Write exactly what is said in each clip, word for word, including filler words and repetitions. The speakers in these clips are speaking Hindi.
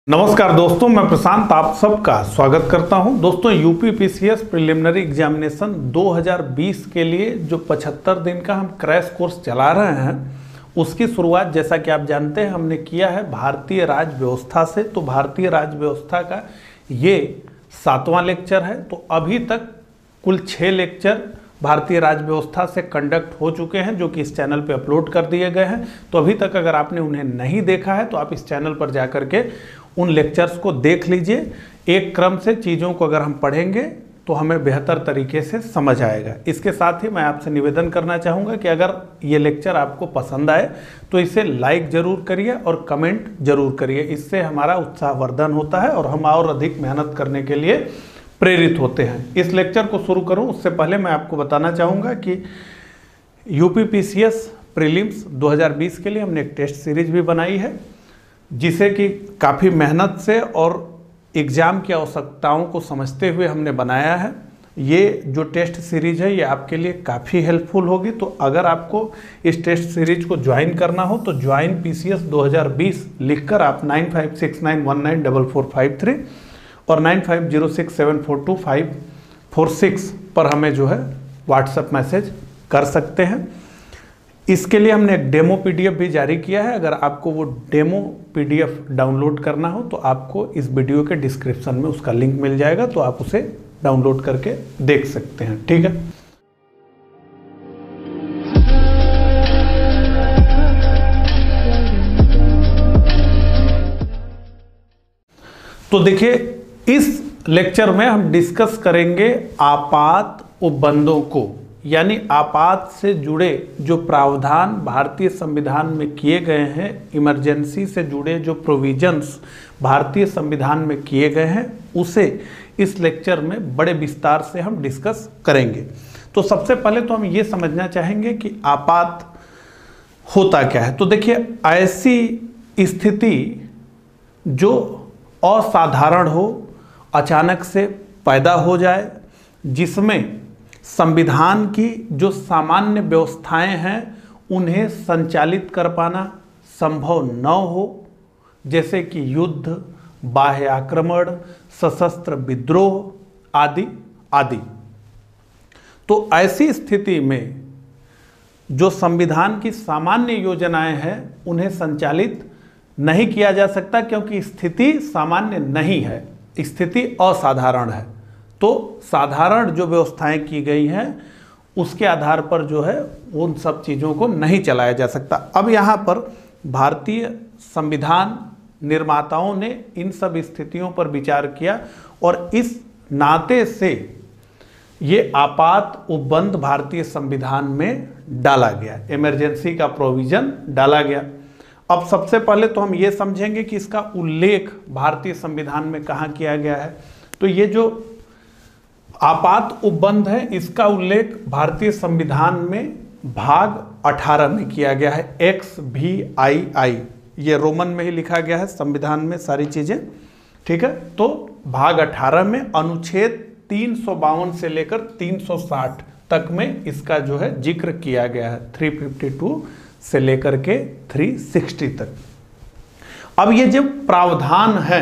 नमस्कार दोस्तों, मैं प्रशांत आप सबका स्वागत करता हूं। दोस्तों, यूपी पीसीएस प्रिलिमिनरी एग्जामिनेशन दो हज़ार बीस के लिए जो पचहत्तर दिन का हम क्रैश कोर्स चला रहे हैं, उसकी शुरुआत जैसा कि आप जानते हैं हमने किया है भारतीय राज्य व्यवस्था से। तो भारतीय राज्य व्यवस्था का ये सातवां लेक्चर है। तो अभी तक कुल छः लेक्चर भारतीय राज्य व्यवस्था से कंडक्ट हो चुके हैं, जो कि इस चैनल पे अपलोड कर दिए गए हैं। तो अभी तक अगर आपने उन्हें नहीं देखा है तो आप इस चैनल पर जा कर के उन लेक्चर्स को देख लीजिए। एक क्रम से चीज़ों को अगर हम पढ़ेंगे तो हमें बेहतर तरीके से समझ आएगा। इसके साथ ही मैं आपसे निवेदन करना चाहूँगा कि अगर ये लेक्चर आपको पसंद आए तो इसे लाइक ज़रूर करिए और कमेंट ज़रूर करिए। इससे हमारा उत्साहवर्धन होता है और हम और अधिक मेहनत करने के लिए प्रेरित होते हैं। इस लेक्चर को शुरू करूं उससे पहले मैं आपको बताना चाहूँगा कि यूपी पीसीएस प्रीलिम्स दो हज़ार बीस के लिए हमने एक टेस्ट सीरीज भी बनाई है, जिसे कि काफ़ी मेहनत से और एग्ज़ाम की आवश्यकताओं को समझते हुए हमने बनाया है। ये जो टेस्ट सीरीज है ये आपके लिए काफ़ी हेल्पफुल होगी। तो अगर आपको इस टेस्ट सीरीज को ज्वाइन करना हो तो ज्वाइन पीसीएस दो हज़ार बीस लिखकर आप nine five six nine one nine double four five three और nine five zero six seven four two five four six पर हमें जो है व्हाट्सएप मैसेज कर सकते हैं। इसके लिए हमने एक डेमो पीडीएफ भी जारी किया है। अगर आपको वो डेमो पीडीएफ डाउनलोड करना हो तो आपको इस वीडियो के डिस्क्रिप्शन में उसका लिंक मिल जाएगा, तो आप उसे डाउनलोड करके देख सकते हैं। ठीक है, तो देखिए इस लेक्चर में हम डिस्कस करेंगे आपात उपबंधों को, यानी आपात से जुड़े जो प्रावधान भारतीय संविधान में किए गए हैं, इमरजेंसी से जुड़े जो प्रोविजंस भारतीय संविधान में किए गए हैं, उसे इस लेक्चर में बड़े विस्तार से हम डिस्कस करेंगे। तो सबसे पहले तो हम ये समझना चाहेंगे कि आपात होता क्या है। तो देखिए, ऐसी स्थिति जो असाधारण हो, अचानक से पैदा हो जाए, जिसमें संविधान की जो सामान्य व्यवस्थाएं हैं उन्हें संचालित कर पाना संभव न हो, जैसे कि युद्ध, बाह्य आक्रमण, सशस्त्र विद्रोह आदि आदि। तो ऐसी स्थिति में जो संविधान की सामान्य योजनाएं हैं उन्हें संचालित नहीं किया जा सकता, क्योंकि स्थिति सामान्य नहीं है, स्थिति असाधारण है। तो साधारण जो व्यवस्थाएं की गई हैं उसके आधार पर जो है उन सब चीज़ों को नहीं चलाया जा सकता। अब यहाँ पर भारतीय संविधान निर्माताओं ने इन सब स्थितियों पर विचार किया और इस नाते से ये आपात उपबंध भारतीय संविधान में डाला गया, इमरजेंसी का प्रोविजन डाला गया। अब सबसे पहले तो हम ये समझेंगे कि इसका उल्लेख भारतीय संविधान में कहाँ किया गया है। तो ये जो आपात उपबंध है इसका उल्लेख भारतीय संविधान में भाग अठारह में किया गया है। एक्स भी आई आई ये रोमन में ही लिखा गया है संविधान में सारी चीज़ें। ठीक है, तो भाग अठारह में अनुच्छेद तीन सौ बावन से लेकर तीन सौ साठ तक में इसका जो है जिक्र किया गया है, तीन सौ बावन से लेकर के तीन सौ साठ तक। अब ये जो प्रावधान हैं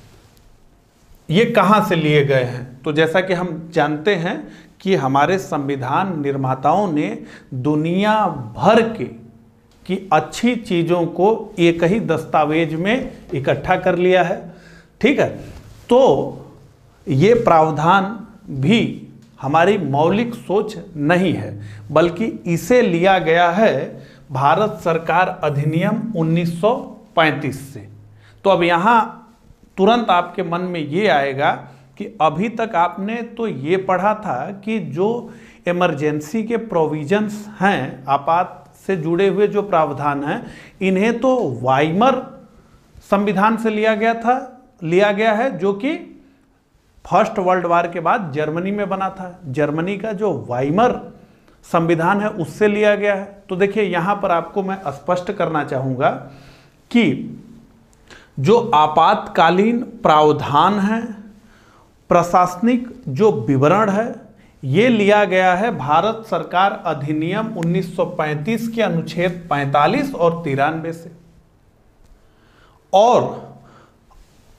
ये कहाँ से लिए गए हैं? तो जैसा कि हम जानते हैं कि हमारे संविधान निर्माताओं ने दुनिया भर के की अच्छी चीज़ों को एक ही दस्तावेज में इकट्ठा कर लिया है। ठीक है, तो ये प्रावधान भी हमारी मौलिक सोच नहीं है, बल्कि इसे लिया गया है भारत सरकार अधिनियम उन्नीस सौ पैंतीस से। तो अब यहाँ तुरंत आपके मन में ये आएगा कि अभी तक आपने तो ये पढ़ा था कि जो इमरजेंसी के प्रोविजंस हैं, आपात से जुड़े हुए जो प्रावधान हैं, इन्हें तो वाइमर संविधान से लिया गया था लिया गया है, जो कि फर्स्ट वर्ल्ड वॉर के बाद जर्मनी में बना था। जर्मनी का जो वाइमर संविधान है उससे लिया गया है। तो देखिए, यहाँ पर आपको मैं स्पष्ट करना चाहूँगा कि जो आपातकालीन प्रावधान है, प्रशासनिक जो विवरण है, ये लिया गया है भारत सरकार अधिनियम उन्नीस सौ पैंतीस के अनुच्छेद पैंतालीस और तिरानवे से। और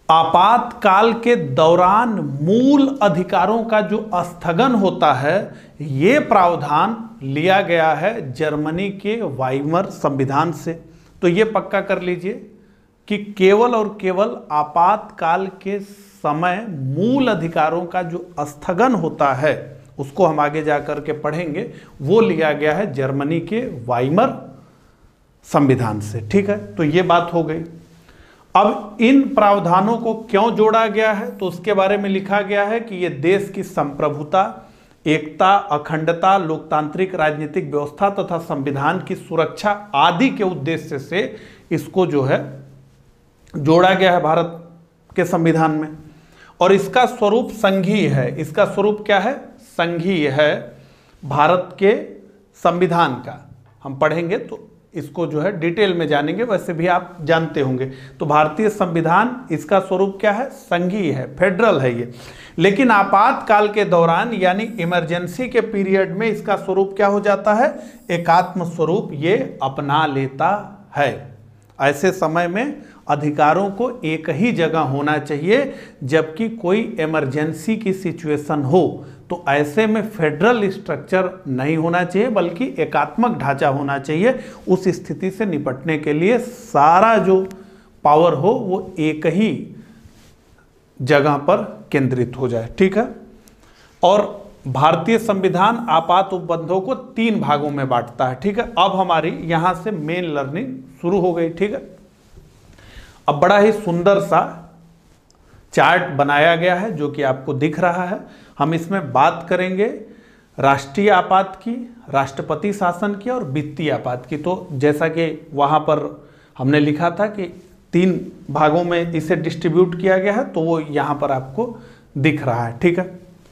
आपातकाल के दौरान मूल अधिकारों का जो स्थगन होता है, ये प्रावधान लिया गया है जर्मनी के वाइमर संविधान से। तो ये पक्का कर लीजिए कि केवल और केवल आपातकाल के समय मूल अधिकारों का जो स्थगन होता है, उसको हम आगे जाकर के पढ़ेंगे, वो लिया गया है जर्मनी के वाइमर संविधान से। ठीक है, तो ये बात हो गई। अब इन प्रावधानों को क्यों जोड़ा गया है, तो उसके बारे में लिखा गया है कि ये देश की संप्रभुता, एकता, अखंडता, लोकतांत्रिक राजनीतिक व्यवस्था तथा संविधान की सुरक्षा आदि के उद्देश्य से इसको जो है जोड़ा गया है भारत के संविधान में। और इसका स्वरूप संघीय है। इसका स्वरूप क्या है? संघीय है भारत के संविधान का। हम पढ़ेंगे तो इसको जो है डिटेल में जानेंगे, वैसे भी आप जानते होंगे। तो भारतीय संविधान, इसका स्वरूप क्या है? संघीय है, फेडरल है ये। लेकिन आपातकाल के दौरान यानी इमरजेंसी के पीरियड में इसका स्वरूप क्या हो जाता है? एकात्म स्वरूप ये अपना लेता है। ऐसे समय में अधिकारों को एक ही जगह होना चाहिए, जबकि कोई इमरजेंसी की सिचुएशन हो तो ऐसे में फेडरल स्ट्रक्चर नहीं होना चाहिए, बल्कि एकात्मक ढांचा होना चाहिए। उस स्थिति से निपटने के लिए सारा जो पावर हो वो एक ही जगह पर केंद्रित हो जाए। ठीक है, और भारतीय संविधान आपात उपबंधों को तीन भागों में बांटता है। ठीक है, अब हमारी यहां से मेन लर्निंग शुरू हो गई। ठीक है, अब बड़ा ही सुंदर सा चार्ट बनाया गया है जो कि आपको दिख रहा है। हम इसमें बात करेंगे राष्ट्रीय आपात की, राष्ट्रपति शासन की और वित्तीय आपात की। तो जैसा कि वहाँ पर हमने लिखा था कि तीन भागों में इसे डिस्ट्रीब्यूट किया गया है, तो वो यहाँ पर आपको दिख रहा है। ठीक है,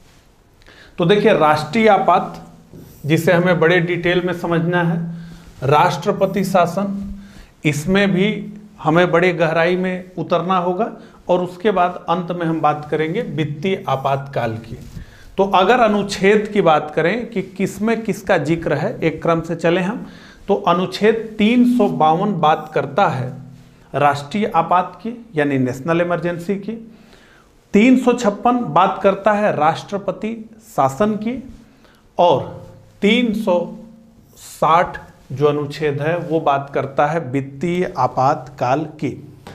तो देखिए राष्ट्रीय आपात, जिसे हमें बड़े डिटेल में समझना है, राष्ट्रपति शासन, इसमें भी हमें बड़े गहराई में उतरना होगा। और उसके बाद अंत में हम बात करेंगे वित्तीय आपातकाल की। तो अगर अनुच्छेद की बात करें कि किसमें किसका जिक्र है, एक क्रम से चले हम, तो अनुच्छेद तीन सौ बावन बात करता है राष्ट्रीय आपात की यानी नेशनल इमरजेंसी की। तीन सौ छप्पन बात करता है राष्ट्रपति शासन की। और तीन सौ साठ जो अनुच्छेद है वो बात करता है वित्तीय आपातकाल की।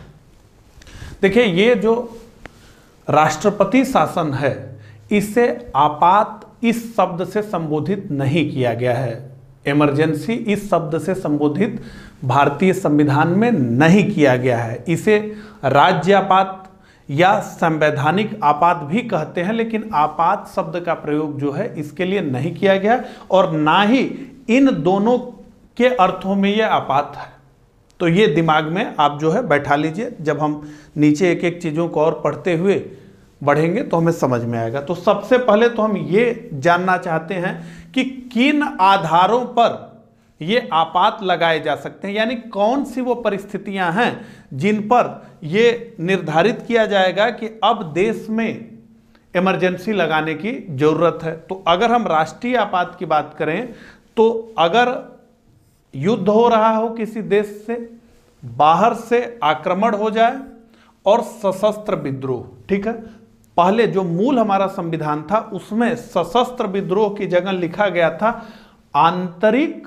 देखिए ये जो राष्ट्रपति शासन है, इसे आपात इस शब्द से संबोधित नहीं किया गया है। इमरजेंसी इस शब्द से संबोधित भारतीय संविधान में नहीं किया गया है। इसे राज्य आपात या संवैधानिक आपात भी कहते हैं, लेकिन आपात शब्द का प्रयोग जो है इसके लिए नहीं किया गया, और ना ही इन दोनों के अर्थों में यह आपात है। तो ये दिमाग में आप जो है बैठा लीजिए। जब हम नीचे एक एक चीज़ों को और पढ़ते हुए बढ़ेंगे तो हमें समझ में आएगा। तो सबसे पहले तो हम ये जानना चाहते हैं कि किन आधारों पर ये आपात लगाए जा सकते हैं, यानी कौन सी वो परिस्थितियां हैं जिन पर ये निर्धारित किया जाएगा कि अब देश में इमरजेंसी लगाने की जरूरत है। तो अगर हम राष्ट्रीय आपात की बात करें, तो अगर युद्ध हो रहा हो किसी देश से, बाहर से आक्रमण हो जाए और सशस्त्र विद्रोह। ठीक है, पहले जो मूल हमारा संविधान था उसमें सशस्त्र विद्रोह की जगह लिखा गया था आंतरिक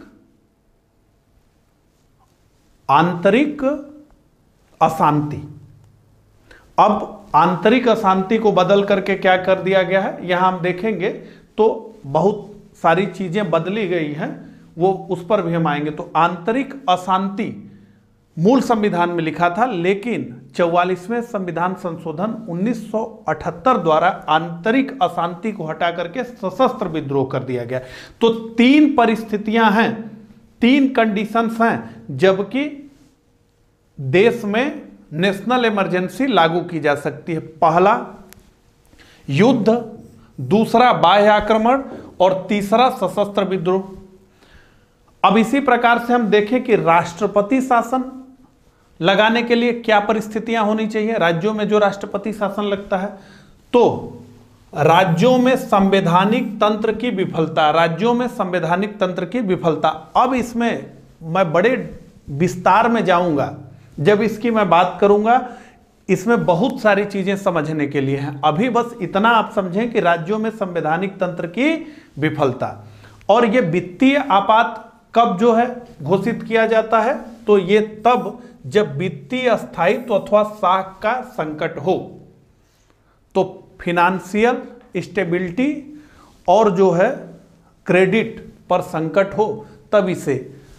आंतरिक अशांति। अब आंतरिक अशांति को बदल करके क्या कर दिया गया है, यहां हम देखेंगे तो बहुत सारी चीजें बदली गई हैं, वो उस पर भी हम आएंगे। तो आंतरिक अशांति मूल संविधान में लिखा था, लेकिन चौवालीसवें संविधान संशोधन उन्नीस सौ अठहत्तर द्वारा आंतरिक अशांति को हटा करके सशस्त्र विद्रोह कर दिया गया। तो तीन परिस्थितियां हैं, तीन कंडीशंस हैं जबकि देश में नेशनल इमरजेंसी लागू की जा सकती है। पहला युद्ध, दूसरा बाह्य आक्रमण और तीसरा सशस्त्र विद्रोह। अब इसी प्रकार से हम देखें कि राष्ट्रपति शासन लगाने के लिए क्या परिस्थितियां होनी चाहिए। राज्यों में जो राष्ट्रपति शासन लगता है, तो राज्यों में संवैधानिक तंत्र की विफलता, राज्यों में संवैधानिक तंत्र की विफलता। अब इसमें मैं बड़े विस्तार में जाऊंगा जब इसकी मैं बात करूंगा इसमें बहुत सारी चीजें समझने के लिए हैं। अभी बस इतना आप समझें कि राज्यों में संवैधानिक तंत्र की विफलता, और ये वित्तीय आपात कब जो है घोषित किया जाता है, तो ये तब जब वित्तीय स्थायित्व अथवा साख का संकट हो, तो फिनेंशियल स्टेबिलिटी और जो है क्रेडिट पर संकट हो, तब इसे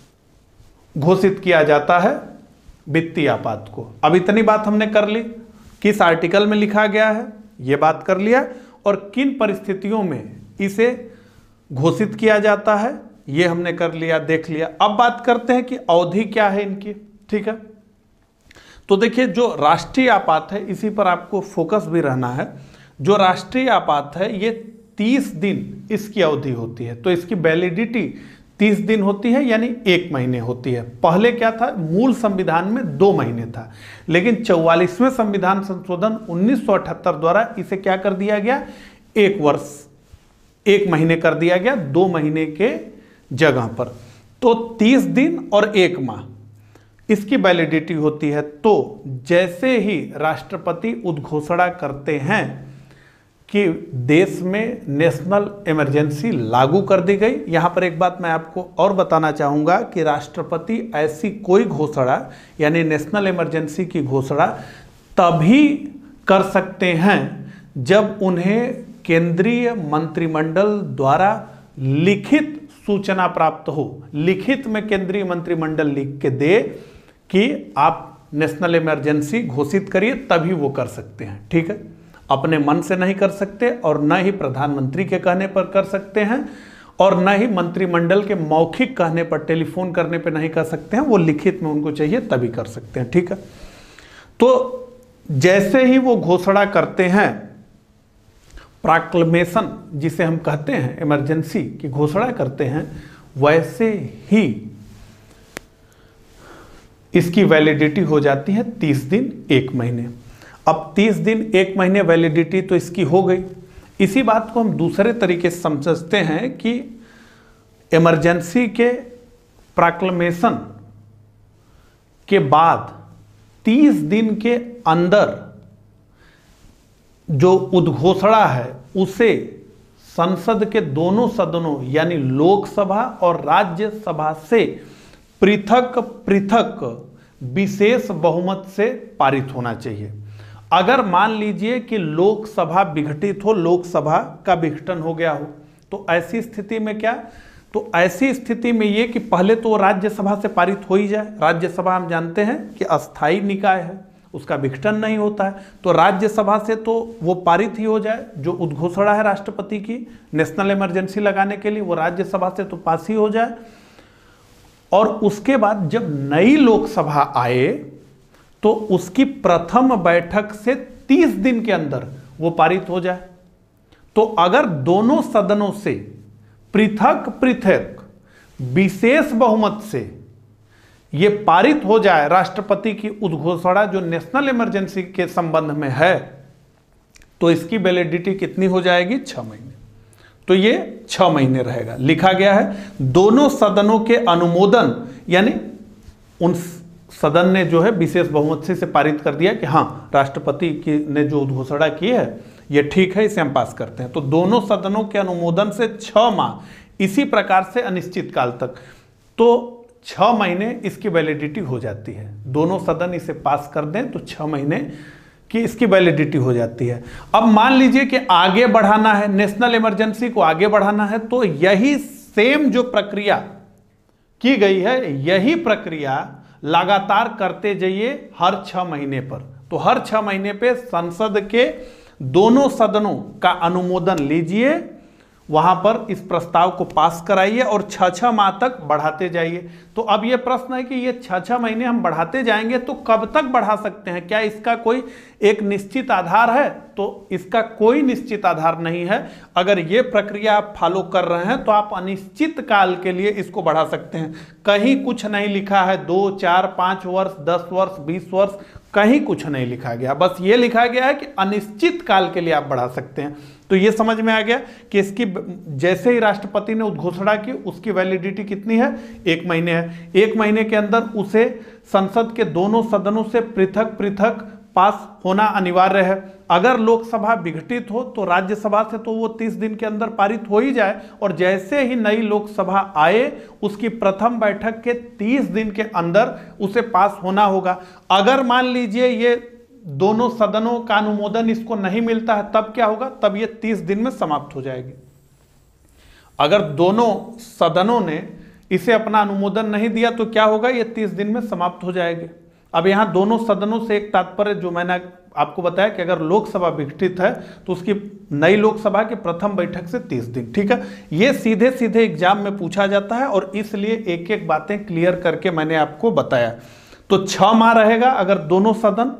घोषित किया जाता है वित्तीय आपात को। अब इतनी बात हमने कर ली, किस आर्टिकल में लिखा गया है ये बात कर लिया, और किन परिस्थितियों में इसे घोषित किया जाता है ये हमने कर लिया, देख लिया। अब बात करते हैं कि अवधि क्या है इनकी, ठीक है। तो देखिए, जो राष्ट्रीय आपात है इसी पर आपको फोकस भी रहना है। जो राष्ट्रीय आपात है ये तीस दिन इसकी अवधि होती है, तो इसकी वैलिडिटी तीस दिन होती है, यानी एक महीने होती है। पहले क्या था, मूल संविधान में दो महीने था, लेकिन चौवालीसवें संविधान संशोधन उन्नीस सौ अठहत्तर द्वारा इसे क्या कर दिया गया, एक वर्ष एक महीने कर दिया गया, दो महीने के जगह पर। तो तीस दिन और एक माह इसकी वैलिडिटी होती है। तो जैसे ही राष्ट्रपति उद्घोषणा करते हैं कि देश में नेशनल इमरजेंसी लागू कर दी गई, यहां पर एक बात मैं आपको और बताना चाहूंगा कि राष्ट्रपति ऐसी कोई घोषणा यानी नेशनल इमरजेंसी की घोषणा तभी कर सकते हैं जब उन्हें केंद्रीय मंत्रिमंडल द्वारा लिखित सूचना प्राप्त हो। लिखित में केंद्रीय मंत्रिमंडल लिख के दे कि आप नेशनल इमरजेंसी घोषित करिए, तभी वो कर सकते हैं, ठीक है। अपने मन से नहीं कर सकते, और न ही प्रधानमंत्री के कहने पर कर सकते हैं, और न ही मंत्रिमंडल के मौखिक कहने पर, टेलीफोन करने पर नहीं कर सकते हैं। वो लिखित में उनको चाहिए तभी कर सकते हैं, ठीक है। तो जैसे ही वो घोषणा करते हैं, प्रोक्लेमेशन जिसे हम कहते हैं, इमरजेंसी की घोषणा करते हैं, वैसे ही इसकी वैलिडिटी हो जाती है तीस दिन एक महीने। अब तीस दिन एक महीने वैलिडिटी तो इसकी हो गई। इसी बात को हम दूसरे तरीके से समझते हैं कि इमरजेंसी के प्रोक्लेमेशन के बाद तीस दिन के अंदर जो उद्घोषणा है उसे संसद के दोनों सदनों यानी लोकसभा और राज्यसभा से पृथक पृथक विशेष बहुमत से पारित होना चाहिए। अगर मान लीजिए कि लोकसभा विघटित हो, लोकसभा का विघटन हो गया हो, तो ऐसी स्थिति में क्या, तो ऐसी स्थिति में ये कि पहले तो राज्यसभा से पारित हो ही जाए। राज्यसभा हम जानते हैं कि अस्थायी निकाय है, उसका विघटन नहीं होता है, तो राज्यसभा से तो वो पारित ही हो जाए। जो उद्घोषणा है राष्ट्रपति की नेशनल इमरजेंसी लगाने के लिए, वो राज्यसभा से तो पास ही हो जाए। और उसके बाद जब नई लोकसभा आए तो उसकी प्रथम बैठक से तीस दिन के अंदर वो पारित हो जाए। तो अगर दोनों सदनों से पृथक पृथक विशेष बहुमत से ये पारित हो जाए राष्ट्रपति की उद्घोषणा जो नेशनल इमरजेंसी के संबंध में है, तो इसकी वैलिडिटी कितनी हो जाएगी, छह महीने। तो ये छह महीने रहेगा। लिखा गया है दोनों सदनों के अनुमोदन, यानी उन सदन ने जो है विशेष बहुमत से पारित कर दिया कि हाँ, राष्ट्रपति की ने जो उद्घोषणा की है ये ठीक है, इसे हम पास करते हैं। तो दोनों सदनों के अनुमोदन से छह माह, इसी प्रकार से अनिश्चित काल तक, तो छह महीने इसकी वैलिडिटी हो जाती है। दोनों सदन इसे पास कर दें तो छह महीने की इसकी वैलिडिटी हो जाती है। अब मान लीजिए कि आगे बढ़ाना है, नेशनल इमरजेंसी को आगे बढ़ाना है, तो यही सेम जो प्रक्रिया की गई है, यही प्रक्रिया लगातार करते जाइए हर छह महीने पर। तो हर छह महीने पे संसद के दोनों सदनों का अनुमोदन लीजिए, वहां पर इस प्रस्ताव को पास कराइए और छह छह माह तक बढ़ाते जाइए। तो अब यह प्रश्न है कि ये छह छह महीने हम बढ़ाते जाएंगे तो कब तक बढ़ा सकते हैं, क्या इसका कोई एक निश्चित आधार है? तो इसका कोई निश्चित आधार नहीं है। अगर ये प्रक्रिया आप फॉलो कर रहे हैं तो आप अनिश्चित काल के लिए इसको बढ़ा सकते हैं। कहीं कुछ नहीं लिखा है दो चार पांच वर्ष, दस वर्ष, बीस वर्ष, कहीं कुछ नहीं लिखा गया। बस ये लिखा गया है कि अनिश्चित काल के लिए आप बढ़ा सकते हैं। तो ये समझ में आ गया कि इसकी जैसे ही राष्ट्रपति ने उद्घोषणा की उसकी वैलिडिटी कितनी है, एक महीने है। एक महीने के अंदर उसे संसद के दोनों सदनों से पृथक पृथक पास होना अनिवार्य है। अगर लोकसभा विघटित हो तो राज्यसभा से तो वो तीस दिन के अंदर पारित हो ही जाए, और जैसे ही नई लोकसभा आए उसकी प्रथम बैठक के तीस दिन के अंदर उसे पास होना होगा। अगर मान लीजिए ये दोनों सदनों का अनुमोदन इसको नहीं मिलता है, तब क्या होगा? तब ये तीस दिन में समाप्त हो जाएगी। अगर दोनों सदनों ने इसे अपना अनुमोदन नहीं दिया तो क्या होगा? ये तीस दिन में समाप्त हो जाएगी। अब यहां दोनों सदनों से एक तात्पर्य जो मैंने आपको बताया कि अगर लोकसभा विघटित है तो उसकी नई लोकसभा की प्रथम बैठक से तीस दिन। ठीक है, ये सीधे सीधे एग्जाम में पूछा जाता है और इसलिए एक एक बातें क्लियर करके मैंने आपको बताया। तो छह माह रहेगा अगर दोनों सदन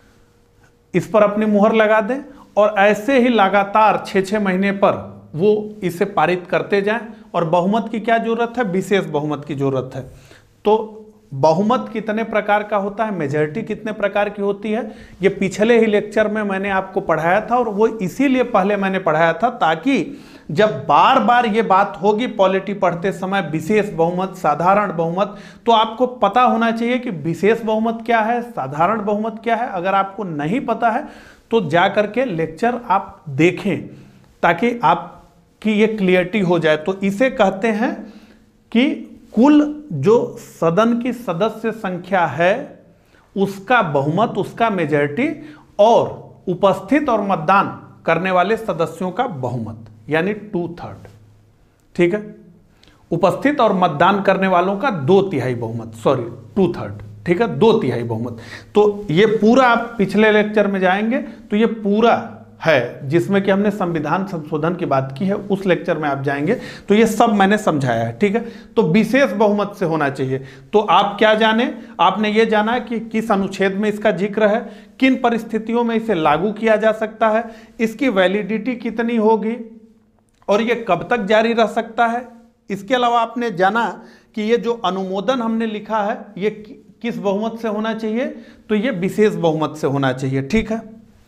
इस पर अपनी मुहर लगा दें, और ऐसे ही लगातार छः छः महीने पर वो इसे पारित करते जाएं। और बहुमत की क्या जरूरत है? विशेष बहुमत की जरूरत है। तो बहुमत कितने प्रकार का होता है, मेजॉरिटी कितने प्रकार की होती है, ये पिछले ही लेक्चर में मैंने आपको पढ़ाया था, और वो इसीलिए पहले मैंने पढ़ाया था ताकि जब बार बार ये बात होगी पॉलिटी पढ़ते समय, विशेष बहुमत, साधारण बहुमत, तो आपको पता होना चाहिए कि विशेष बहुमत क्या है, साधारण बहुमत क्या है। अगर आपको नहीं पता है तो जा करके लेक्चर आप देखें ताकि आपकी ये क्लियरिटी हो जाए। तो इसे कहते हैं कि कुल जो सदन की सदस्य संख्या है उसका बहुमत, उसका मेजॉरिटी, और उपस्थित और मतदान करने वाले सदस्यों का बहुमत यानी टू थर्ड। ठीक है, उपस्थित और मतदान करने वालों का दो तिहाई बहुमत, सॉरी टू थर्ड। ठीक है, दो तिहाई बहुमत। तो ये पूरा आप पिछले लेक्चर में जाएंगे तो ये पूरा है जिसमें कि हमने संविधान संशोधन की बात की है, उस लेक्चर में आप जाएंगे तो ये सब मैंने समझाया है। ठीक है, तो विशेष बहुमत से होना चाहिए। तो आप क्या जाने? आपने ये जाना कि किस अनुच्छेद में इसका जिक्र है, किन परिस्थितियों में इसे लागू किया जा सकता है, इसकी वैलिडिटी कितनी होगी और ये कब तक जारी रह सकता है। इसके अलावा आपने जाना कि ये जो अनुमोदन हमने लिखा है ये किस बहुमत से होना चाहिए, तो ये विशेष बहुमत से होना चाहिए। ठीक है,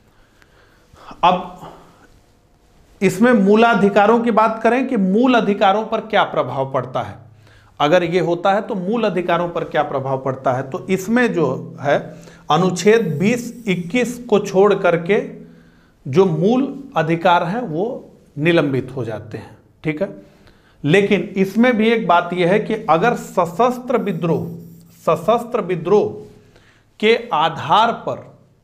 अब इसमें मूलाधिकारों की बात करें कि मूल अधिकारों पर क्या प्रभाव पड़ता है। अगर ये होता है तो मूल अधिकारों पर क्या प्रभाव पड़ता है, तो इसमें जो है अनुच्छेद बीस इक्कीस को छोड़ करके जो मूल अधिकार हैं वो निलंबित हो जाते हैं। ठीक है, लेकिन इसमें भी एक बात यह है कि अगर सशस्त्र विद्रोह सशस्त्र विद्रोह के आधार पर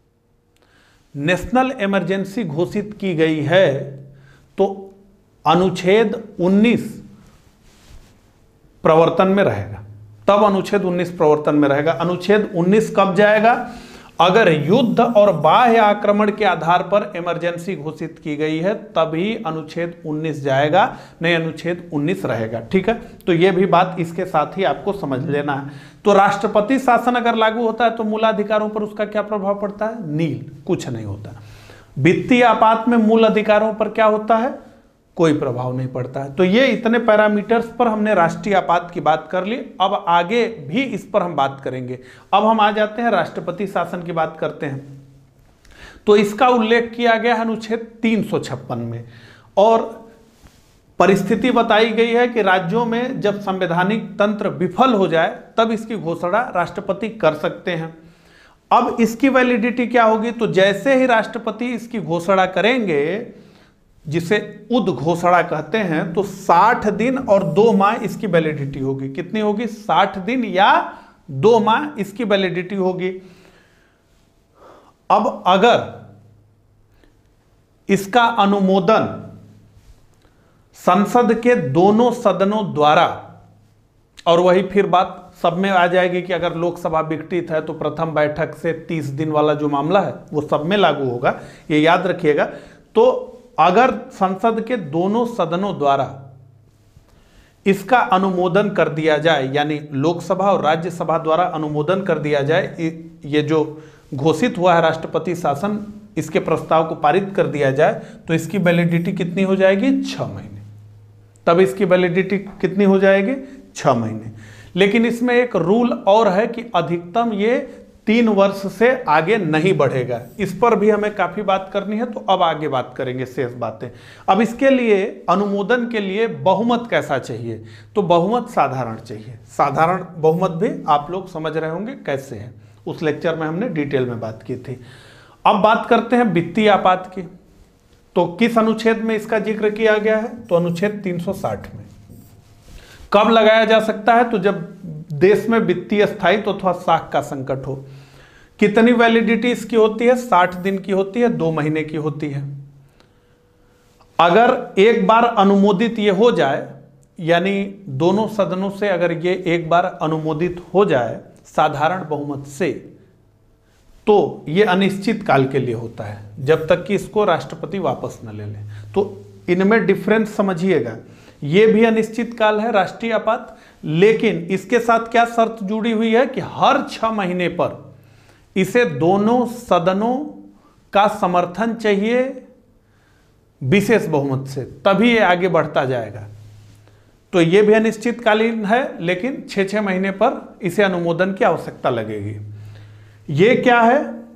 नेशनल इमरजेंसी घोषित की गई है तो अनुच्छेद उन्नीस प्रवर्तन में रहेगा, तब अनुच्छेद उन्नीस प्रवर्तन में रहेगा। अनुच्छेद उन्नीस कब जाएगा? अगर युद्ध और बाह्य आक्रमण के आधार पर इमरजेंसी घोषित की गई है तभी अनुच्छेद उन्नीस जाएगा, नहीं अनुच्छेद उन्नीस रहेगा। ठीक है, तो यह भी बात इसके साथ ही आपको समझ लेना है। तो राष्ट्रपति शासन अगर लागू होता है तो मूलाधिकारों पर उसका क्या प्रभाव पड़ता है? नील, कुछ नहीं होता। वित्तीय आपात में मूल अधिकारों पर क्या होता है? कोई प्रभाव नहीं पड़ता है। तो ये इतने पैरामीटर्स पर हमने राष्ट्रीय आपात की बात कर ली। अब आगे भी इस पर हम बात करेंगे। अब हम आ जाते हैं राष्ट्रपति शासन की बात करते हैं। तो इसका उल्लेख किया गया है अनुच्छेद तीन सौ छप्पन में, और परिस्थिति बताई गई है कि राज्यों में जब संवैधानिक तंत्र विफल हो जाए तब इसकी घोषणा राष्ट्रपति कर सकते हैं। अब इसकी वैलिडिटी क्या होगी? तो जैसे ही राष्ट्रपति इसकी घोषणा करेंगे, जिसे उद्घोषणा कहते हैं, तो साठ दिन और दो माह इसकी वैलिडिटी होगी। कितनी होगी? साठ दिन या दो माह इसकी वैलिडिटी होगी। अब अगर इसका अनुमोदन संसद के दोनों सदनों द्वारा, और वही फिर बात सब में आ जाएगी कि अगर लोकसभा विघटित है तो प्रथम बैठक से तीस दिन वाला जो मामला है वो सब में लागू होगा, ये याद रखिएगा। तो अगर संसद के दोनों सदनों द्वारा इसका अनुमोदन कर दिया जाए, यानी लोकसभा और राज्यसभा द्वारा अनुमोदन कर दिया जाए, ये जो घोषित हुआ है राष्ट्रपति शासन, इसके प्रस्ताव को पारित कर दिया जाए, तो इसकी वैलिडिटी कितनी हो जाएगी? छह महीने। तब इसकी वैलिडिटी कितनी हो जाएगी? छह महीने। लेकिन इसमें एक रूल और है कि अधिकतम ये तीन वर्ष से आगे नहीं बढ़ेगा। इस पर भी हमें काफी बात करनी है, तो अब आगे बात करेंगे शेष बातें। अब इसके लिए अनुमोदन के लिए बहुमत कैसा चाहिए? तो बहुमत साधारण चाहिए। साधारण बहुमत भी आप लोग समझ रहे होंगे कैसे है, उस लेक्चर में हमने डिटेल में बात की थी। अब बात करते हैं वित्तीय आपात की। तो किस अनुच्छेद में इसका जिक्र किया गया है? तो अनुच्छेद तीन सौ साठ में। कब लगाया जा सकता है? तो जब देश में वित्तीय स्थायित्व अथवा साख का संकट हो। कितनी वैलिडिटी इसकी होती है? साठ दिन की होती है, दो महीने की होती है। अगर एक बार अनुमोदित ये हो जाए, यानी दोनों सदनों से अगर ये एक बार अनुमोदित हो जाए साधारण बहुमत से, तो ये अनिश्चित काल के लिए होता है, जब तक कि इसको राष्ट्रपति वापस न ले ले। तो इनमें डिफरेंस समझिएगा, ये भी अनिश्चित काल है राष्ट्रीय आपात, लेकिन इसके साथ क्या शर्त जुड़ी हुई है कि हर छह महीने पर इसे दोनों सदनों का समर्थन चाहिए विशेष बहुमत से, तभी ये आगे बढ़ता जाएगा। तो ये भी अनिश्चितकालीन है, लेकिन छः छः महीने पर इसे अनुमोदन की आवश्यकता लगेगी। ये क्या है?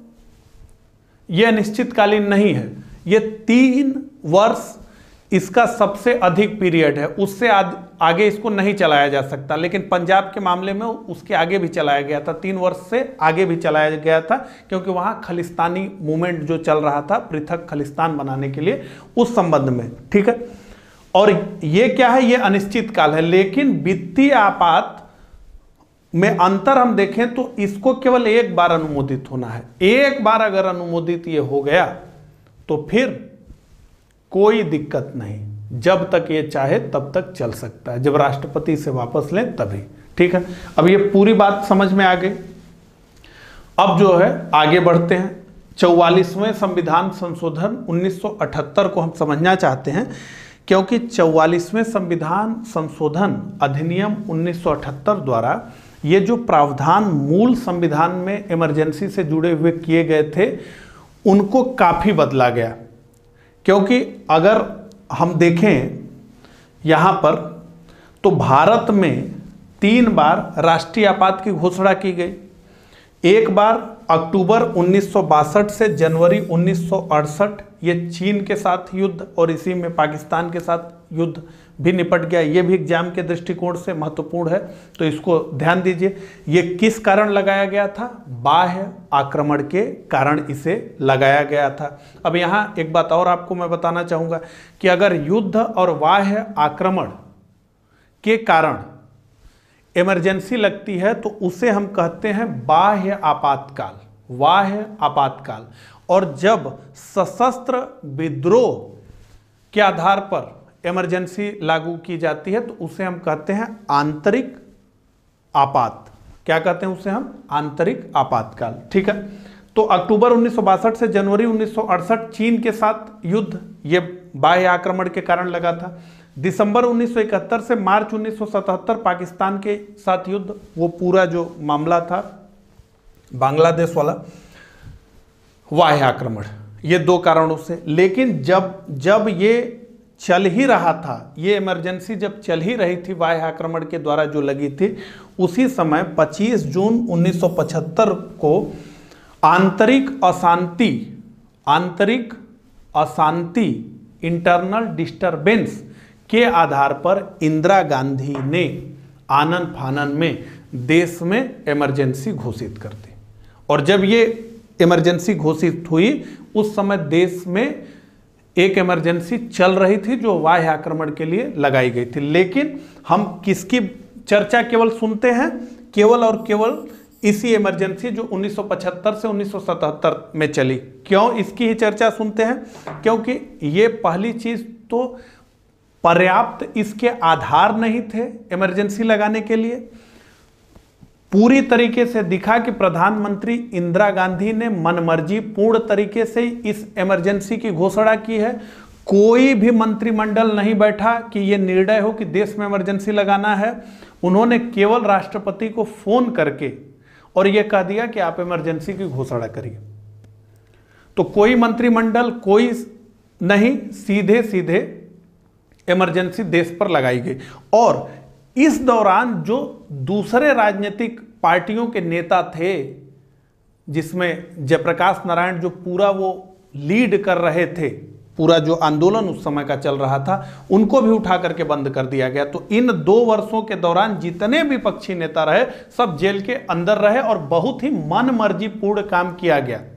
ये अनिश्चितकालीन नहीं है, ये तीन वर्ष इसका सबसे अधिक पीरियड है, उससे आद, आगे इसको नहीं चलाया जा सकता। लेकिन पंजाब के मामले में उसके आगे भी चलाया गया था, तीन वर्ष से आगे भी चलाया गया था, क्योंकि वहां खलिस्तानी मूवमेंट जो चल रहा था पृथक खलिस्तान बनाने के लिए, उस संबंध में। ठीक है। और ये क्या है? ये अनिश्चित काल है। लेकिन वित्तीय आपात में अंतर हम देखें तो इसको केवल एक बार अनुमोदित होना है। एक बार अगर अनुमोदित ये हो गया तो फिर कोई दिक्कत नहीं, जब तक ये चाहे तब तक चल सकता है, जब राष्ट्रपति से वापस लें तभी। ठीक है। अब ये पूरी बात समझ में आ गई। अब जो है आगे बढ़ते हैं। चौवालीसवें संविधान संशोधन उन्नीस सौ अठहत्तर को हम समझना चाहते हैं, क्योंकि चौवालीसवें संविधान संशोधन अधिनियम उन्नीस सौ अठहत्तर द्वारा ये जो प्रावधान मूल संविधान में इमरजेंसी से जुड़े हुए किए गए थे, उनको काफी बदला गया। क्योंकि अगर हम देखें यहाँ पर, तो भारत में तीन बार राष्ट्रीय आपात की घोषणा की गई। एक बार अक्टूबर उन्नीस सौ बासठ से जनवरी उन्नीस सौ अड़सठ, ये चीन के साथ युद्ध और इसी में पाकिस्तान के साथ युद्ध भी निपट गया। ये भी एग्जाम के दृष्टिकोण से महत्वपूर्ण है, तो इसको ध्यान दीजिए। ये किस कारण लगाया गया था? बाह्य आक्रमण के कारण इसे लगाया गया था। अब यहाँ एक बात और आपको मैं बताना चाहूँगा कि अगर युद्ध और बाह्य आक्रमण के कारण इमरजेंसी लगती है तो उसे हम कहते हैं बाह्य आपातकाल, बाह्य आपातकाल। और जब सशस्त्र विद्रोह के आधार पर इमरजेंसी लागू की जाती है तो उसे हम कहते हैं आंतरिक आपात। क्या कहते हैं उसे हम? आंतरिक आपातकाल। ठीक है। तो अक्टूबर उन्नीस सौ बासठ से जनवरी उन्नीस सौ अड़सठ चीन के साथ युद्ध, ये बाह्य आक्रमण के कारण लगा था। दिसंबर उन्नीस सौ इकहत्तर से मार्च उन्नीस सौ सतहत्तर पाकिस्तान के साथ युद्ध, वो पूरा जो मामला था बांग्लादेश वाला, बाह्य आक्रमण, ये दो कारणों से। लेकिन जब जब ये चल ही रहा था, ये इमरजेंसी जब चल ही रही थी बाह्य आक्रमण के द्वारा जो लगी थी, उसी समय पच्चीस जून उन्नीस सौ पचहत्तर को आंतरिक अशांति आंतरिक अशांति इंटरनल डिस्टरबेंस के आधार पर इंदिरा गांधी ने आनन फानन में देश में इमरजेंसी घोषित कर दी। और जब ये इमरजेंसी घोषित हुई, उस समय देश में एक इमरजेंसी चल रही थी जो बाह्य आक्रमण के लिए लगाई गई थी। लेकिन हम किसकी चर्चा केवल सुनते हैं? केवल और केवल इसी इमरजेंसी जो उन्नीस सौ पचहत्तर से उन्नीस सौ सतहत्तर में चली। क्यों इसकी ही चर्चा सुनते हैं? क्योंकि ये पहली चीज तो पर्याप्त इसके आधार नहीं थे इमरजेंसी लगाने के लिए। पूरी तरीके से दिखा कि प्रधानमंत्री इंदिरा गांधी ने मनमर्जी पूर्ण तरीके से इस इमरजेंसी की घोषणा की है। कोई भी मंत्रिमंडल नहीं बैठा कि यह निर्णय हो कि देश में इमरजेंसी लगाना है। उन्होंने केवल राष्ट्रपति को फोन करके और यह कह दिया कि आप इमरजेंसी की घोषणा करिए। तो कोई मंत्रिमंडल कोई नहीं, सीधे सीधे इमरजेंसी देश पर लगाई गई। और इस दौरान जो दूसरे राजनीतिक पार्टियों के नेता थे, जिसमें जयप्रकाश नारायण जो पूरा वो लीड कर रहे थे, पूरा जो आंदोलन उस समय का चल रहा था, उनको भी उठा करके बंद कर दिया गया। तो इन दो वर्षों के दौरान जितने भी विपक्षी नेता रहे, सब जेल के अंदर रहे और बहुत ही मनमर्जी पूर्ण काम किया गया।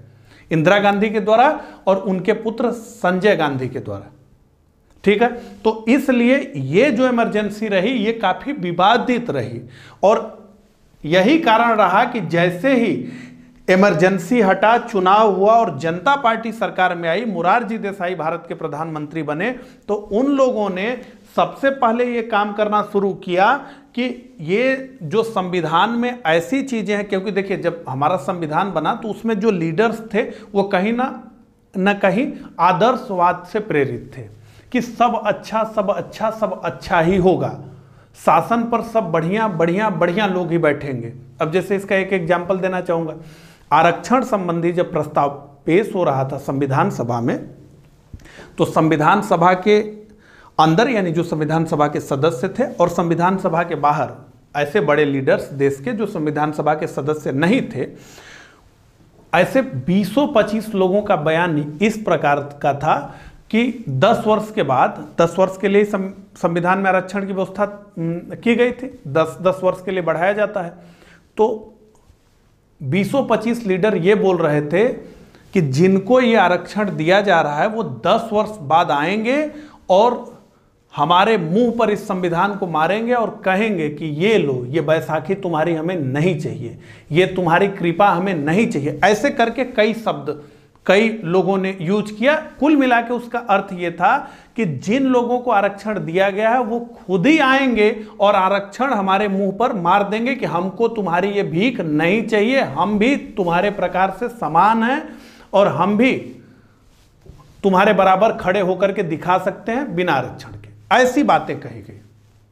इंदिरा गांधी के द्वारा और उनके पुत्र संजय गांधी के द्वारा। ठीक है, तो इसलिए ये जो इमरजेंसी रही ये काफी विवादित रही और यही कारण रहा कि जैसे ही इमरजेंसी हटा, चुनाव हुआ और जनता पार्टी सरकार में आई, मोरारजी देसाई भारत के प्रधानमंत्री बने, तो उन लोगों ने सबसे पहले ये काम करना शुरू किया कि ये जो संविधान में ऐसी चीजें हैं, क्योंकि देखिए जब हमारा संविधान बना तो उसमें जो लीडर्स थे वो कहीं ना न कहीं आदर्शवाद से प्रेरित थे कि सब अच्छा सब अच्छा सब अच्छा ही होगा, शासन पर सब बढ़िया बढ़िया बढ़िया लोग ही बैठेंगे। अब जैसे इसका एक एग्जाम्पल देना चाहूंगा, आरक्षण संबंधी जब प्रस्ताव पेश हो रहा था संविधान सभा में, तो संविधान सभा के अंदर यानी जो संविधान सभा के सदस्य थे और संविधान सभा के बाहर ऐसे बड़े लीडर्स देश के जो संविधान सभा के सदस्य नहीं थे, ऐसे बीसों पच्चीस लोगों का बयान इस प्रकार का था कि दस वर्ष के बाद, दस वर्ष के लिए संविधान में आरक्षण की व्यवस्था की गई थी, दस दस वर्ष के लिए बढ़ाया जाता है, तो बीसों पच्चीस लीडर ये बोल रहे थे कि जिनको ये आरक्षण दिया जा रहा है वो दस वर्ष बाद आएंगे और हमारे मुंह पर इस संविधान को मारेंगे और कहेंगे कि ये लो, ये बैसाखी तुम्हारी हमें नहीं चाहिए, ये तुम्हारी कृपा हमें नहीं चाहिए। ऐसे करके कई शब्द कई लोगों ने यूज किया। कुल मिला के उसका अर्थ ये था कि जिन लोगों को आरक्षण दिया गया है वो खुद ही आएंगे और आरक्षण हमारे मुंह पर मार देंगे कि हमको तुम्हारी ये भीख नहीं चाहिए, हम भी तुम्हारे प्रकार से समान हैं और हम भी तुम्हारे बराबर खड़े होकर के दिखा सकते हैं बिना आरक्षण के। ऐसी बातें कही गई।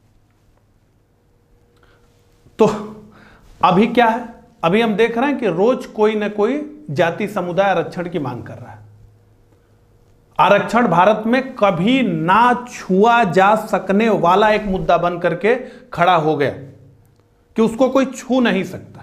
तो अभी क्या है, अभी हम देख रहे हैं कि रोज कोई ना कोई जाति समुदाय आरक्षण की मांग कर रहा है। आरक्षण भारत में कभी ना छुआ जा सकने वाला एक मुद्दा बन करके खड़ा हो गया कि उसको कोई छू नहीं सकता,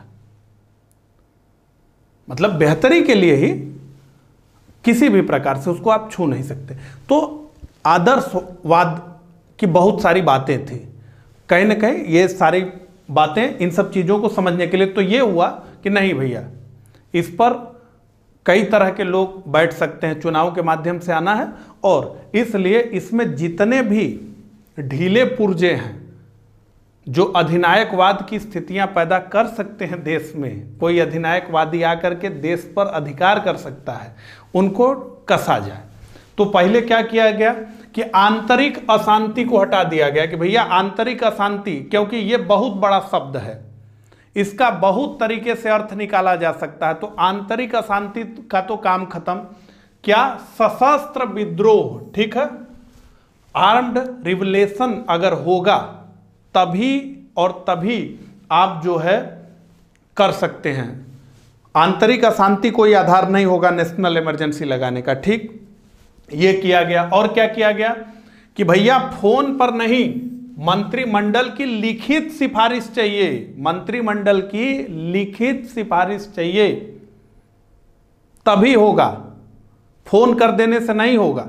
मतलब बेहतरी के लिए ही किसी भी प्रकार से उसको आप छू नहीं सकते। तो आदर्शवाद की बहुत सारी बातें थी, कहीं ना कहीं ये सारी बातें इन सब चीज़ों को समझने के लिए तो ये हुआ कि नहीं भैया, इस पर कई तरह के लोग बैठ सकते हैं, चुनाव के माध्यम से आना है और इसलिए इसमें जितने भी ढीले पुर्जे हैं जो अधिनायकवाद की स्थितियां पैदा कर सकते हैं देश में, कोई अधिनायकवादी आकर के देश पर अधिकार कर सकता है, उनको कसा जाए। तो पहले क्या किया गया कि आंतरिक अशांति को हटा दिया गया कि भैया आंतरिक अशांति, क्योंकि ये बहुत बड़ा शब्द है, इसका बहुत तरीके से अर्थ निकाला जा सकता है। तो आंतरिक अशांति का तो काम खत्म, क्या सशस्त्र विद्रोह, ठीक है, आर्म्ड रिवोल्यूशन अगर होगा तभी और तभी आप जो है कर सकते हैं। आंतरिक अशांति कोई आधार नहीं होगा नेशनल इमरजेंसी लगाने का, ठीक, ये किया गया। और क्या किया गया कि भैया फोन पर नहीं, मंत्रिमंडल की लिखित सिफारिश चाहिए, मंत्रिमंडल की लिखित सिफारिश चाहिए तभी होगा, फोन कर देने से नहीं होगा।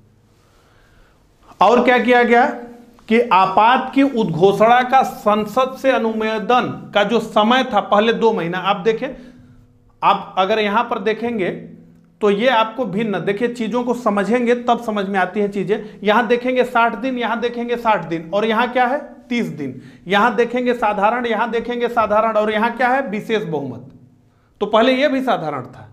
और क्या किया गया कि आपात की उद्घोषणा का संसद से अनुमोदन का जो समय था पहले दो महीना, आप देखें, आप अगर यहां पर देखेंगे तो ये आपको भिन्न, देखिए चीजों को समझेंगे तब समझ में आती है चीजें। यहां देखेंगे साठ दिन, यहां देखेंगे साठ दिन, और यहां क्या है तीस दिन, यहां देखेंगे साधारण, यहां देखेंगे साधारण, और यहां क्या है विशेष बहुमत। तो पहले यह भी साधारण था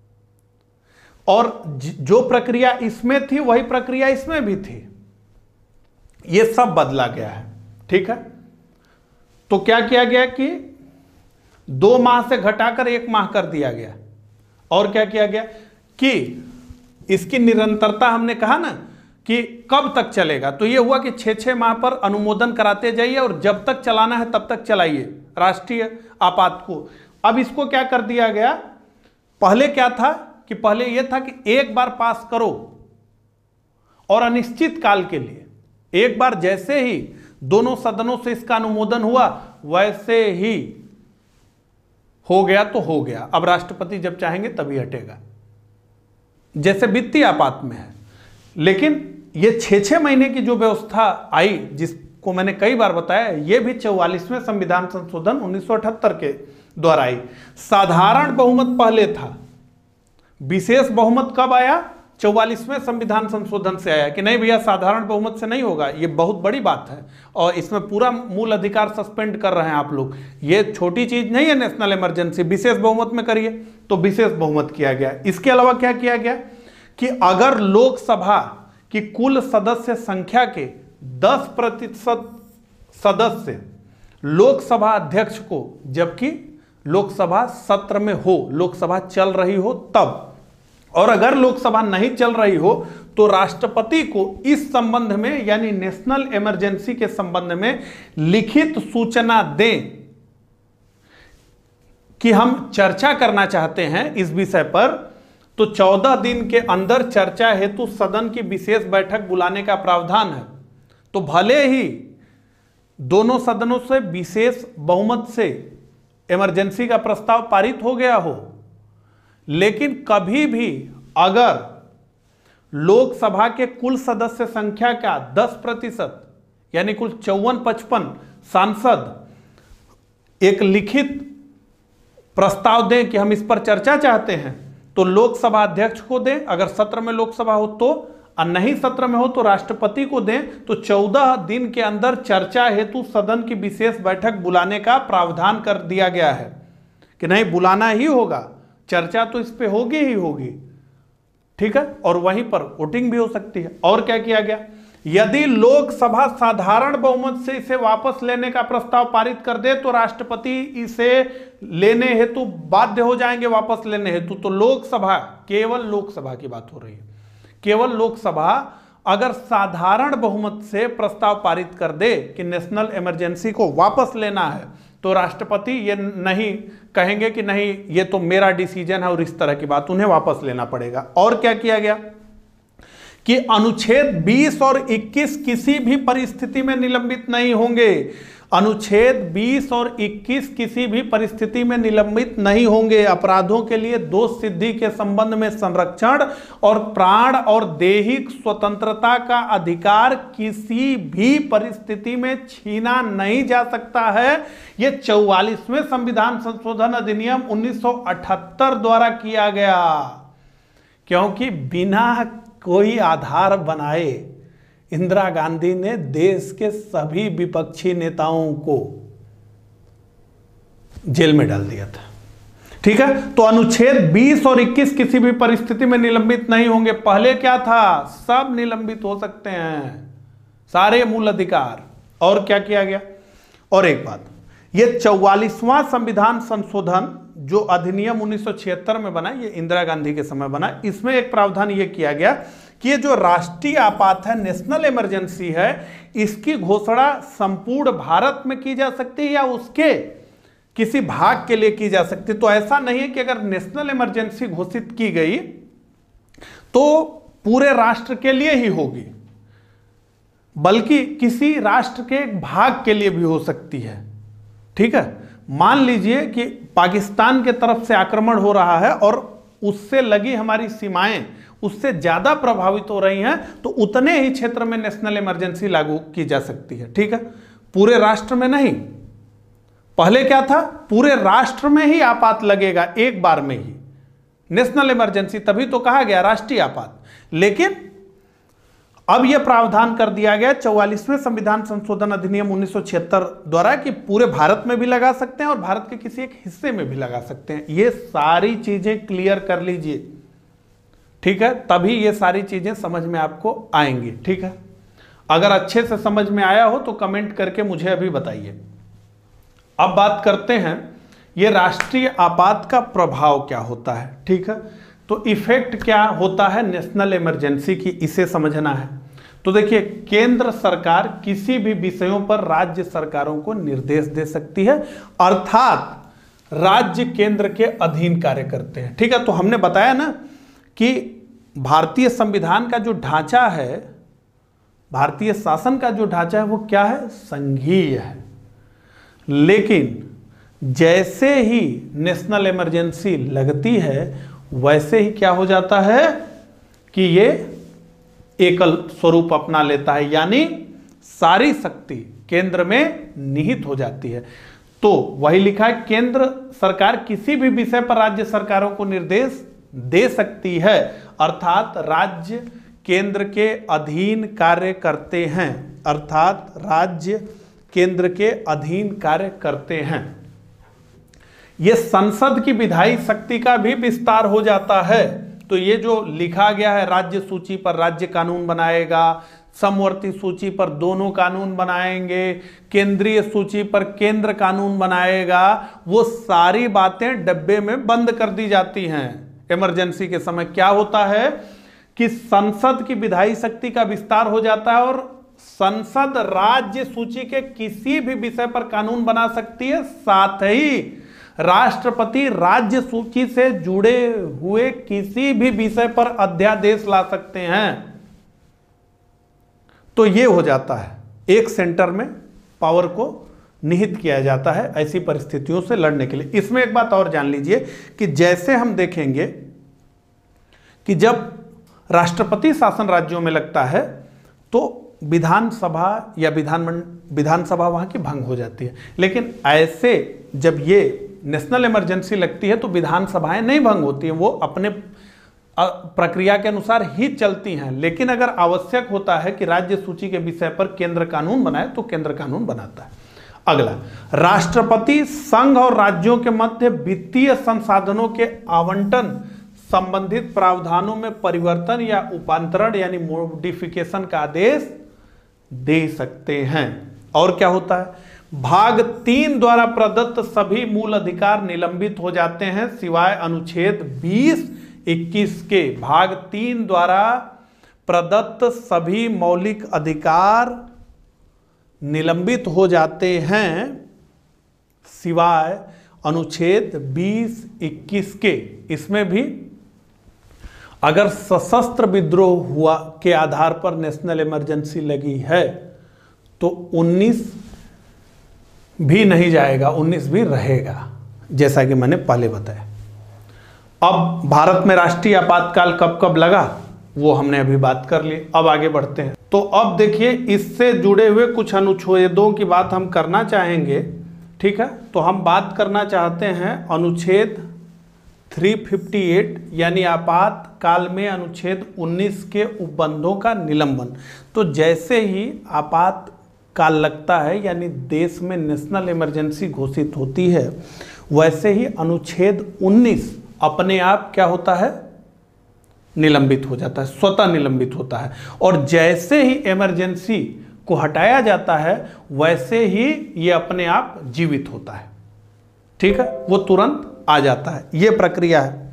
और जो प्रक्रिया इसमें थी वही प्रक्रिया इसमें भी थी, ये सब बदला गया है, ठीक है। तो क्या किया गया कि दो माह से घटाकर एक माह कर दिया गया। और क्या किया गया कि इसकी निरंतरता, हमने कहा ना कि कब तक चलेगा, तो यह हुआ कि छह छह माह पर अनुमोदन कराते जाइए और जब तक चलाना है तब तक चलाइए राष्ट्रीय आपात को। अब इसको क्या कर दिया गया, पहले क्या था कि पहले यह था कि एक बार पास करो और अनिश्चित काल के लिए, एक बार जैसे ही दोनों सदनों से इसका अनुमोदन हुआ वैसे ही हो गया तो हो गया, अब राष्ट्रपति जब चाहेंगे तभी हटेगा, जैसे वित्तीय आपात में है। लेकिन ये छह छह महीने की जो व्यवस्था आई, जिसको मैंने कई बार बताया, ये भी चौवालीसवें संविधान संशोधन उन्नीस सौ अठहत्तर के द्वारा आई। साधारण बहुमत पहले था, विशेष बहुमत कब आया? चौवालीसवें संविधान संशोधन से आया कि नहीं भैया साधारण बहुमत से नहीं होगा। ये बहुत बड़ी बात है और इसमें पूरा मूल अधिकार सस्पेंड कर रहे हैं आप लोग। ये छोटी चीज नहीं है नेशनल इमरजेंसी, विशेष बहुमत में करिए। तो विशेष बहुमत किया गया। इसके अलावा क्या किया गया कि अगर लोकसभा की कुल सदस्य संख्या के दस प्रतिशत सदस्य लोकसभा अध्यक्ष को, जबकि लोकसभा सत्र में हो, लोकसभा चल रही हो तब, और अगर लोकसभा नहीं चल रही हो तो राष्ट्रपति को इस संबंध में यानी नेशनल इमरजेंसी के संबंध में लिखित सूचना दें कि हम चर्चा करना चाहते हैं इस विषय पर, तो चौदह दिन के अंदर चर्चा हेतु सदन की विशेष बैठक बुलाने का प्रावधान है। तो भले ही दोनों सदनों से विशेष बहुमत से इमरजेंसी का प्रस्ताव पारित हो गया हो, लेकिन कभी भी अगर लोकसभा के कुल सदस्य संख्या का दस प्रतिशत यानी कुल चौवन पचपन सांसद एक लिखित प्रस्ताव दें कि हम इस पर चर्चा चाहते हैं, तो लोकसभा अध्यक्ष को दें अगर सत्र में लोकसभा हो तो, और नहीं सत्र में हो तो राष्ट्रपति को दें, तो चौदह दिन के अंदर चर्चा हेतु सदन की विशेष बैठक बुलाने का प्रावधान कर दिया गया है कि नहीं बुलाना ही होगा, चर्चा तो इस पे होगी ही होगी, ठीक है। और वहीं पर वोटिंग भी हो सकती है। और क्या किया गया, यदि लोकसभा साधारण बहुमत से इसे वापस लेने का प्रस्ताव पारित कर दे तो राष्ट्रपति इसे लेने हेतु बाध्य हो जाएंगे वापस लेने हेतु। तो लोकसभा, केवल लोकसभा की बात हो रही है, केवल लोकसभा अगर साधारण बहुमत से प्रस्ताव पारित कर दे कि नेशनल इमरजेंसी को वापस लेना है, तो राष्ट्रपति ये नहीं कहेंगे कि नहीं ये तो मेरा डिसीजन है और इस तरह की बात, उन्हें वापस लेना पड़ेगा। और क्या किया गया कि अनुच्छेद बीस और इक्कीस किसी भी परिस्थिति में निलंबित नहीं होंगे। अनुच्छेद बीस और इक्कीस किसी भी परिस्थिति में निलंबित नहीं होंगे। अपराधों के लिए दोष सिद्धि के संबंध में संरक्षण और प्राण और दैहिक स्वतंत्रता का अधिकार किसी भी परिस्थिति में छीना नहीं जा सकता है। यह चौवालीसवें संविधान संशोधन अधिनियम उन्नीस सौ अठहत्तर द्वारा किया गया, क्योंकि बिना कोई आधार बनाए इंदिरा गांधी ने देश के सभी विपक्षी नेताओं को जेल में डाल दिया था, ठीक है। तो अनुच्छेद बीस और इक्कीस किसी भी परिस्थिति में निलंबित नहीं होंगे। पहले क्या था, सब निलंबित हो सकते हैं, सारे मूल अधिकार। और क्या किया गया, और एक बात, यह चौवालीसवां संविधान संशोधन जो अधिनियम उन्नीस सौ छिहत्तर में बना, ये इंदिरा गांधी के समय बना, इसमें एक प्रावधान यह किया गया कि ये जो राष्ट्रीय आपात है, नेशनल इमरजेंसी है, इसकी घोषणा संपूर्ण भारत में की जा सकती है या उसके किसी भाग के लिए की जा सकती है। तो ऐसा नहीं है कि अगर नेशनल इमरजेंसी घोषित की गई तो पूरे राष्ट्र के लिए ही होगी, बल्कि किसी राष्ट्र के एक भाग के लिए भी हो सकती है, ठीक है। मान लीजिए कि पाकिस्तान के तरफ से आक्रमण हो रहा है और उससे लगी हमारी सीमाएं उससे ज्यादा प्रभावित हो रही हैं, तो उतने ही क्षेत्र में नेशनल इमरजेंसी लागू की जा सकती है, ठीक है, पूरे राष्ट्र में नहीं। पहले क्या था, पूरे राष्ट्र में ही आपात लगेगा एक बार में ही नेशनल इमरजेंसी, तभी तो कहा गया राष्ट्रीय आपात। लेकिन अब यह प्रावधान कर दिया गया चौवालीसवें संविधान संशोधन अधिनियम उन्नीस सौ छिहत्तर द्वारा कि पूरे भारत में भी लगा सकते हैं और भारत के किसी एक हिस्से में भी लगा सकते हैं। ये सारी चीजें क्लियर कर लीजिए, ठीक है, तभी ये सारी चीजें समझ में आपको आएंगी, ठीक है। अगर अच्छे से समझ में आया हो तो कमेंट करके मुझे अभी बताइए। अब बात करते हैं ये राष्ट्रीय आपात का प्रभाव क्या होता है, ठीक है, तो इफेक्ट क्या होता है नेशनल इमरजेंसी की, इसे समझना है। तो देखिए, केंद्र सरकार किसी भी विषयों पर राज्य सरकारों को निर्देश दे सकती है, अर्थात राज्य केंद्र के अधीन कार्य करते हैं, ठीक है। तो हमने बताया ना कि भारतीय संविधान का जो ढांचा है, भारतीय शासन का जो ढांचा है वो क्या है, संघीय है। लेकिन जैसे ही नेशनल इमरजेंसी लगती है वैसे ही क्या हो जाता है कि ये एकल स्वरूप अपना लेता है, यानी सारी शक्ति केंद्र में निहित हो जाती है। तो वही लिखा है, केंद्र सरकार किसी भी विषय पर राज्य सरकारों को निर्देश दे सकती है, अर्थात राज्य केंद्र के अधीन कार्य करते हैं, अर्थात राज्य केंद्र के अधीन कार्य करते हैं। यह संसद की विधायी शक्ति का भी विस्तार हो जाता है। तो ये जो लिखा गया है, राज्य सूची पर राज्य कानून बनाएगा, समवर्ती सूची पर दोनों कानून बनाएंगे, केंद्रीय सूची पर केंद्र कानून बनाएगा, वो सारी बातें डब्बे में बंद कर दी जाती हैं। इमरजेंसी के समय क्या होता है कि संसद की विधायी शक्ति का विस्तार हो जाता है और संसद राज्य सूची के किसी भी विषय पर कानून बना सकती है, साथ ही राष्ट्रपति राज्य सूची से जुड़े हुए किसी भी विषय पर अध्यादेश ला सकते हैं। तो ये हो जाता है, एक सेंटर में पावर को निहित किया जाता है ऐसी परिस्थितियों से लड़ने के लिए। इसमें एक बात और जान लीजिए कि जैसे हम देखेंगे कि जब राष्ट्रपति शासन राज्यों में लगता है तो विधानसभा या विधान विधानसभा वहां की भंग हो जाती है, लेकिन ऐसे जब ये नेशनल इमरजेंसी लगती है तो विधानसभाएं नहीं भंग होती हैं, वो अपने प्रक्रिया के अनुसार ही चलती हैं। लेकिन अगर आवश्यक होता है कि राज्य सूची के विषय पर केंद्र कानून बनाए तो केंद्र कानून बनाता है। अगला, राष्ट्रपति संघ और राज्यों के मध्य वित्तीय संसाधनों के आवंटन संबंधित प्रावधानों में परिवर्तन या उपांतरण यानी मॉडिफिकेशन का आदेश दे सकते हैं। और क्या होता है, भाग तीन द्वारा प्रदत्त सभी मूल अधिकार निलंबित हो जाते हैं सिवाय अनुच्छेद बीस इक्कीस के। भाग तीन द्वारा प्रदत्त सभी मौलिक अधिकार निलंबित हो जाते हैं सिवाय अनुच्छेद बीस इक्कीस के। इसमें भी अगर सशस्त्र विद्रोह हुआ के आधार पर नेशनल इमरजेंसी लगी है तो उन्नीस भी नहीं जाएगा, उन्नीस भी रहेगा, जैसा कि मैंने पहले बताया। अब भारत में राष्ट्रीय आपातकाल कब कब लगा वो हमने अभी बात कर ली। अब आगे बढ़ते हैं। तो अब देखिए, इससे जुड़े हुए कुछ अनुच्छेदों की बात हम करना चाहेंगे, ठीक है। तो हम बात करना चाहते हैं अनुच्छेद तीन सौ अट्ठावन यानी आपातकाल में अनुच्छेद उन्नीस के उपबंधों का निलंबन। तो जैसे ही आपातकाल लगता है यानी देश में नेशनल इमरजेंसी घोषित होती है, वैसे ही अनुच्छेद उन्नीस अपने आप क्या होता है, निलंबित हो जाता है, स्वतः निलंबित होता है। और जैसे ही इमरजेंसी को हटाया जाता है वैसे ही ये अपने आप जीवित होता है, ठीक है, वो तुरंत आ जाता है। ये प्रक्रिया है।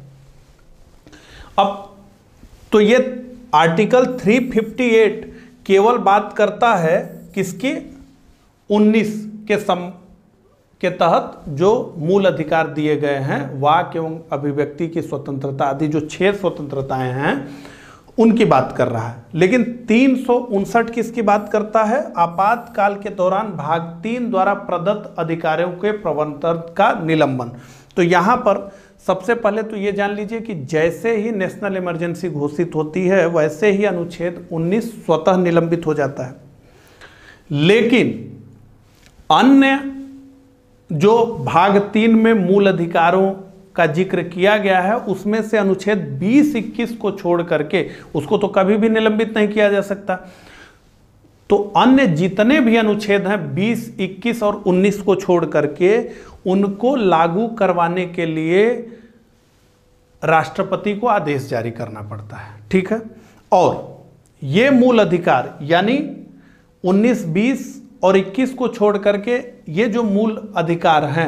अब तो ये आर्टिकल तीन सौ अट्ठावन केवल बात करता है किसकी, उन्नीस के सम के तहत जो मूल अधिकार दिए गए हैं, वाक एवं अभिव्यक्ति की स्वतंत्रता आदि जो छह स्वतंत्रताएं हैं उनकी बात कर रहा है। लेकिन तीन सौ उनसठ किसकी बात करता है, आपातकाल के दौरान भाग तीन द्वारा प्रदत्त अधिकारों के प्रवर्तन का निलंबन। तो यहां पर सबसे पहले तो ये जान लीजिए कि जैसे ही नेशनल इमरजेंसी घोषित होती है वैसे ही अनुच्छेद उन्नीस स्वतः निलंबित हो जाता है। लेकिन अन्य जो भाग तीन में मूल अधिकारों का जिक्र किया गया है उसमें से अनुच्छेद बीस इक्कीस को छोड़ करके उसको तो कभी भी निलंबित नहीं किया जा सकता। तो अन्य जितने भी अनुच्छेद हैं बीस, इक्कीस और उन्नीस को छोड़ करके उनको लागू करवाने के लिए राष्ट्रपति को आदेश जारी करना पड़ता है, ठीक है। और ये मूल अधिकार यानी उन्नीस, बीस और इक्कीस को छोड़ करके ये जो मूल अधिकार हैं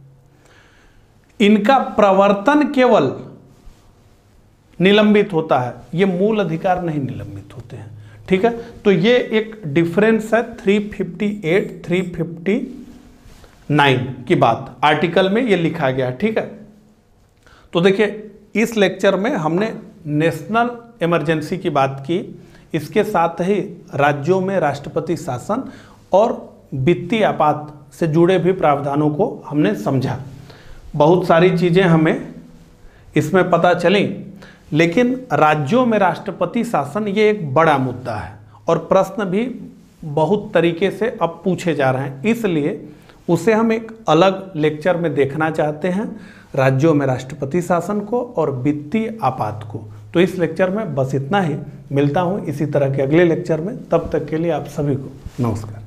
इनका प्रवर्तन केवल निलंबित होता है, ये मूल अधिकार नहीं निलंबित होते हैं, ठीक है। तो ये एक डिफरेंस है तीन सौ अट्ठावन, तीन सौ उनसठ की बात आर्टिकल में ये लिखा गया है, ठीक है। तो देखिए, इस लेक्चर में हमने नेशनल इमरजेंसी की बात की, इसके साथ ही राज्यों में राष्ट्रपति शासन और वित्तीय आपात से जुड़े भी प्रावधानों को हमने समझा। बहुत सारी चीज़ें हमें इसमें पता चली, लेकिन राज्यों में राष्ट्रपति शासन ये एक बड़ा मुद्दा है और प्रश्न भी बहुत तरीके से अब पूछे जा रहे हैं, इसलिए उसे हम एक अलग लेक्चर में देखना चाहते हैं, राज्यों में राष्ट्रपति शासन को और वित्तीय आपात को। तो इस लेक्चर में बस इतना ही। मिलता हूँ इसी तरह के अगले लेक्चर में, तब तक के लिए आप सभी को नमस्कार।